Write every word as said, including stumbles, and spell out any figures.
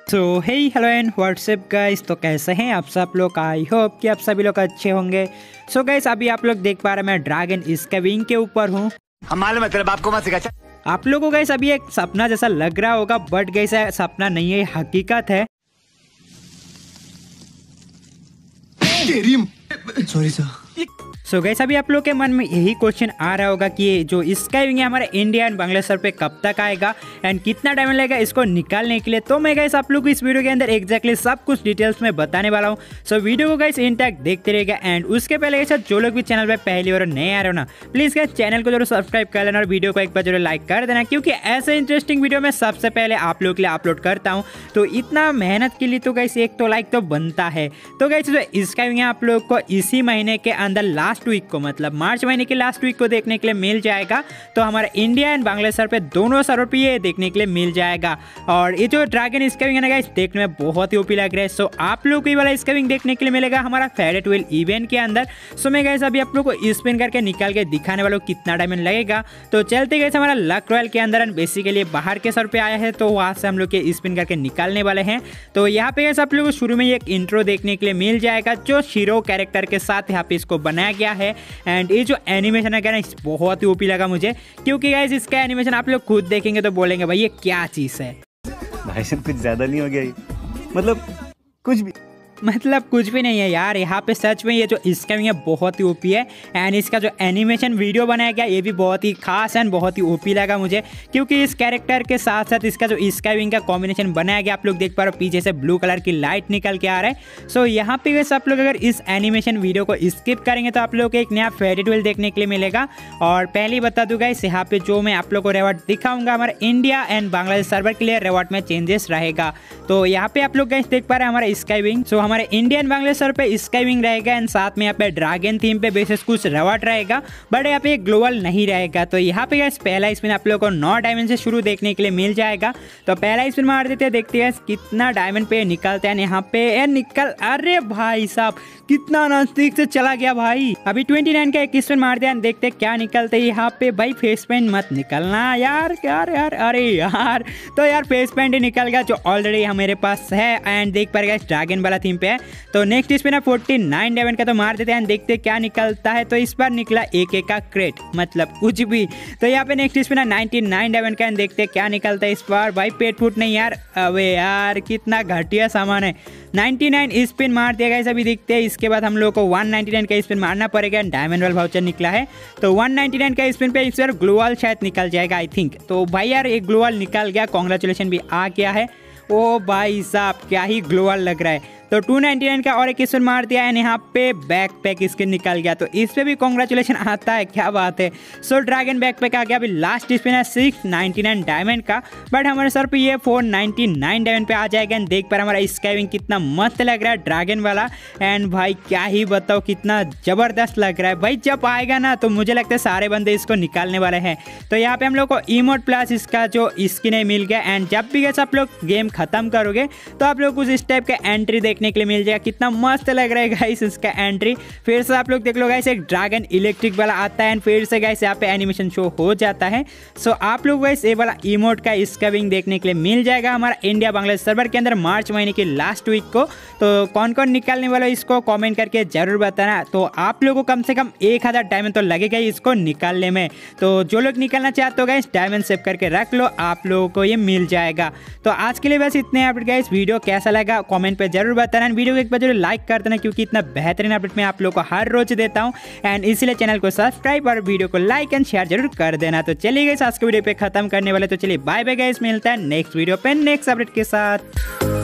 So hey hello and WhatsApp guys, तो कैसे हैं आप सब लोग। आई होप कि आप सभी लोग अच्छे होंगे। सो so गाइस, अभी आप लोग देख पा रहे हैं मैं ड्रैगन इसके विंग के ऊपर हूँ। हम मालूम है तेरे बाप को मत सिखा। आप लोगों को गाइस अभी एक सपना जैसा लग रहा होगा, बट गाइस सपना नहीं है, हकीकत है। Sorry sir. So so guys, अभी आप लोग के मन में यही क्वेश्चन आ रहा होगा कि ये जो स्काई विंग है हमारे इंडिया एंड बांग्लादेश पे कब तक आएगा एंड कितना टाइम लगेगा इसको निकालने के लिए। तो मैं गाइस आप लोग को इस वीडियो के अंदर एग्जैक्टली सब कुछ डिटेल्स में बताने वाला हूँ। सो so वीडियो को गाइस इन तक देखते रहेगा। एंड उसके पहले गाइस जो लोग भी चैनल पे पहली बार नए आ रहे हो ना, प्लीज गाइस चैनल को जरूर सब्सक्राइब कर लेना और वीडियो को एक बार जरूर लाइक कर देना, क्योंकि ऐसे इंटरेस्टिंग वीडियो मैं सबसे पहले आप लोग के लिए अपलोड करता हूँ। तो इतना मेहनत के लिए तो गाइस एक तो लाइक तो बनता है। तो गाइस जो स्काई विंग है आप लोग को इसी महीने के अंदर लास्ट वीक को, मतलब मार्च महीने के लास्ट वीक को देखने के लिए मिल जाएगा। तो हमारे इंडिया एंड बांग्लादेश पे दोनों सर्वर पे ये देखने के लिए मिल जाएगा। और ये जो ड्रैगन स्काई विंग है ना गाइस, देखने में बहुत ही ओपी लग रहा है। सो आप लोग को ये वाला स्काई विंग देखने के लिए मिलेगा हमारा फेडेट व्हील इवेंट के अंदर। सो मैं गाइस अभी आप लोग को स्पिन करके निकाल के दिखाने वाला हूँ कितना डायमंड लगेगा। तो चलते गए हमारा लक रॉयल के अंदर एंड बेसिकली बाहर के सर्वर पे आया है, तो वहाँ से हम लोग के स्पिन करके निकालने वाले हैं। तो यहाँ पे गाइस आप लोग को शुरू में एक इंट्रो देखने के लिए मिल जाएगा जो शीरो कैरेक्टर के साथ यहाँ पे इसको बनाया गया है। एंड ये जो एनिमेशन है ना, बहुत ही ओपी लगा मुझे, क्योंकि गाइस इसका एनिमेशन आप लोग खुद देखेंगे तो बोलेंगे भाई ये क्या चीज़ है। भाई साहब कुछ ज्यादा नहीं हो गया ये? मतलब कुछ भी मतलब कुछ भी नहीं है यार। यहाँ पे सच में ये जो स्काई विंग है बहुत ही ओपी है। एंड इसका जो एनिमेशन वीडियो बनाया गया ये भी बहुत ही खास एंड बहुत ही ओपी लगा मुझे, क्योंकि इस कैरेक्टर के साथ साथ इसका जो स्काई विंग का कॉम्बिनेशन बनाया गया, आप लोग देख पा रहे हो पीछे से ब्लू कलर की लाइट निकल के आ रहा है। सो यहाँ पे वैसे आप लोग अगर इस एनिमेशन वीडियो को स्किप करेंगे तो आप लोग को एक नया फेडेट व्हील देखने के लिए मिलेगा। और पहले ही बता दूंगा इस यहाँ पे जो मैं आप लोग को रिवॉर्ड दिखाऊंगा हमारे इंडिया एंड बांग्लादेश सर्वर के लिए रिवॉर्ड में चेंजेस रहेगा। तो यहाँ पे आप लोग गाइस देख पा रहे हैं हमारा स्काई विंग। सो हमारे इंडियन बांग्लादेश सर्वर पे स्काई विंग रहेगा एंड साथ में यहाँ पे ड्रैगन थीम पे बेसिस कुछ रिवॉर्ड रहेगा, बट यहाँ पे ग्लोबल नहीं रहेगा। तो यहाँ पे गाइस पहला स्पिन आप लोग को नौ डायमंड से शुरू देखने के लिए मिल जाएगा। तो पहला स्पिन मार देते हैं, देखते हैं कितना डायमंड पे निकलता है। यहाँ पे निकल, अरे भाई साहब कितना नजदीक से चला गया भाई। अभी उनतीस का एक स्पिन मार दिया, देखते हैं क्या निकलता है यहाँ पे। भाई फेस पेंट मत निकलना यार यार यार अरे यार। तो यार फेस पेंट ही निकल गया जो ऑलरेडी मेरे पास है। एंड देख पा रहे ड्रैगन वाला थीम पे है। तो नेक्स्ट स्पिन है उनचास डायमंड का, तो मार देते हैं, देखते क्या निकलता है। तो इस बार निकला एक एक का क्रेट, मतलब कुछ भी। तो यहाँ पे नेक्स्ट स्पिन है निन्यानवे डायमंड का, देखते क्या निकलता है इस बार। भाई पेट फूट नहीं यार, अबे यार कितना घटिया सामान है। निन्यानवे स्पिन मार दिया गाइस। अभी देखते हैं इसके बाद हम लोग को एक सौ निन्यानवे का स्पिन मारना पड़ेगा। डायमंड वाला वाउचर निकला है, तो एक सौ निन्यानवे का स्पिन पे इस बार ग्लोबल शायद निकल जाएगा आई थिंक। तो भाई यार एक ग्लोबल निकल गया, कॉन्ग्रेचुलेशन भी आ गया है। ओ भाई साहब क्या ही ग्लोबल लग रहा है। तो दो सौ निन्यानवे का और एक स्पिन मार दिया है, यहाँ पे बैक पैक स्किन निकल गया, तो इस पे भी कॉन्ग्रेचुलेशन आता है, क्या बात है। सो ड्रैगन बैक पैक आ गया। अभी लास्ट स्पिन है छह सौ निन्यानवे डायमंड का, बट हमारे सर पे ये चार सौ निन्यानवे डायमंड पे आ जाएगा। एंड देख पर हमारा स्काई विंग कितना मस्त लग रहा है ड्रैगन वाला। एंड भाई क्या ही बताओ कितना जबरदस्त लग रहा है भाई। जब आएगा ना तो मुझे लगता है सारे बंदे इसको निकालने वाले हैं। तो यहाँ पे हम लोग को इमोट प्लस इसका जो स्किन है मिल गया। एंड जब भी आप लोग गेम खत्म करोगे तो आप लोग कुछ इस टाइप का एंट्री देखने के लिए मिल जाएगा। कितना मस्त लग रहा है गाइस इसका एंट्री। फिर से आप लोग देख लो गाइस एक ड्रैगन इलेक्ट्रिक वाला आता है एंड फिर से गाइस यहाँ पे एनिमेशन शो हो जाता है। सो आप लोग गाइस ये वाला इमोट का इसका विंग देखने के लिए मिल जाएगा हमारा इंडिया बांग्लादेश सर्वर के अंदर मार्च महीने की लास्ट वीक को। तो कौन कौन निकालने वाला इसको कॉमेंट करके जरूर बताना। तो आप लोगों को कम से कम एक हजार डायमंड तो लगेगा ही इसको निकालने में। तो जो लोग निकालना चाहते हो गाइस डायमंड सेव करके रख लो, आप लोगों को ये मिल जाएगा। तो आज के लिए बस इतने अपडेट गाइस। वीडियो कैसा लगा कमेंट पे जरूर बताना। वीडियो को एक बार जरूर लाइक कर देना, क्योंकि इतना बेहतरीन अपडेट मैं आप लोगों को हर रोज देता हूं। एंड इसलिए चैनल को सब्सक्राइब और वीडियो को लाइक एंड शेयर जरूर कर देना। तो चलिए गाइस आज के वीडियो पे खत्म करने वाले, तो चलिए बाय बाय गाइस, मिलता है नेक्स्ट वीडियो पे नेक्स्ट अपडेट के साथ।